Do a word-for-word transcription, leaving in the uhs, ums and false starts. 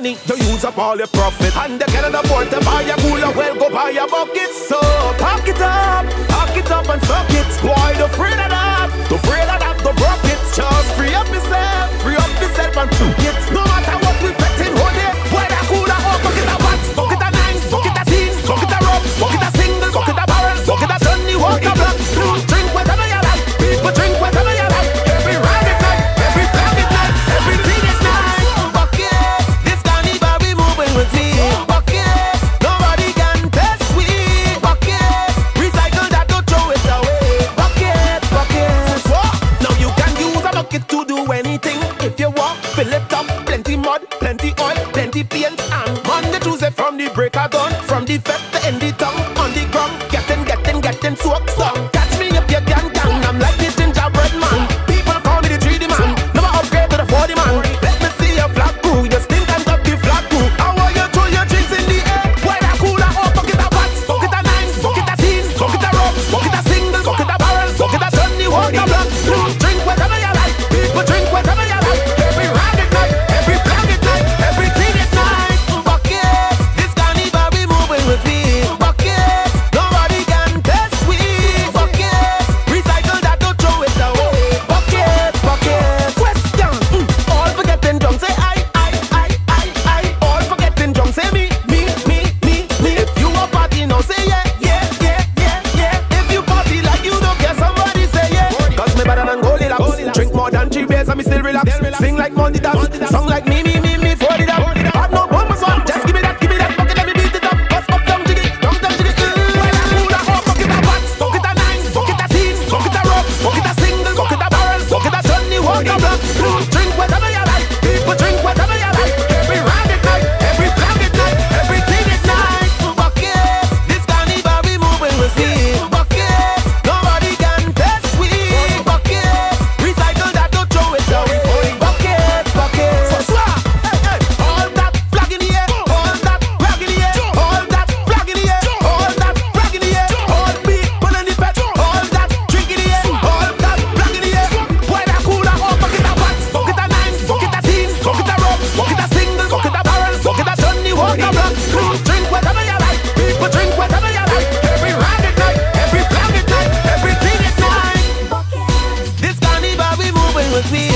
money, you use up all your profit. And they can't afford to buy a cooler, well go buy a bucket. So pack it up, pack it up and suck it. Boy, don't afraid of that, don't afraid of that, don't broke it. Just free up yourself, free up yourself and took it. No matter what we petting, hold it. Boy, that cooler, oh, bucket a one, bucket a nine, bucket a ten, bucket a rum, bucket a single, bucket a barrel, bucket a Johnny Walker Black. Drink whatever you like, people drink whatever you like. Every ride at night, every flag at night, everything is nice. Bucket, this carnival we moving with me. Bucket, nobody can test we. Bucket, recycle that, don't throw it away. Bucket, bucket. Now you can use a bucket to do anything. If you walk, fill it up, plenty mud, plenty oil, plenty paint. And Monday, Tuesday from the break of dawn, from the fed to end the tongue, on the ground, getting, getting, getting soaked. So catch me if you can, can. I'm like the gingerbread man. People call me the three D man. Never upgrade to the forty man. Let me see your flag crew. You stink and up the flag crew. How are you throw your drinks in the air? Why that cooler? Oh, bucket a one, bucket a nine, bucket a ten, bucket a rum, bucket a single, bucket a barrel, bucket a Johnny Walker Black. Drink whatever you like. People drink whatever you like. Every rag at night, every flag at night, everything is nice. Bucket, this carnival we moving with me. Bucket, nobody can test we. Bucket, recycle that, don't throw it away. Bucket, bucket. Question, mm. All for getting drunk, say I, I, I, I, I. All for getting drunk, say me, me, me, me, me. If you a party now, say yeah, yeah, yeah, yeah, yeah. If you party like you don't care, somebody say yeah. Cause me better than Goldie Laps. Drink more than three beers and me still relax. Sing like Monty Dance, song like me, me, me, me, forty that. Have no bum son, just give me that, give me that bucket, let me beat it up. Bust up, down jiggy, down, down jiggy. Why that cooler, oh, bucket a one, bucket a nine, bucket a ten, bucket a rum, bucket a single, bucket a barrel, bucket a Johnny Walker Black. Drink whatever you like, people drink whatever you like. Every rag at night, every flag at night, everything is nice. Bucket, this carnival we moving with me. Bucket, nobody can test we. Bucket, recycle that, don't throw it away. Bucket, bucket. Hey, hey. All that flag in the air, all that flag in the air, all that flag in the air, all that flag in the air, all people in the bed, all that drink in the air, all that flag in the air. Why that cooler, oh, bucket a one, bucket a nine, bucket a ten, bucket a rum, bucket a single, bucket a barrel, bucket a Johnny Walker Black. Drink whatever you like, people drink whatever you like. Every rag at night, every flag at night, everything is nice. This carnival we moving with me.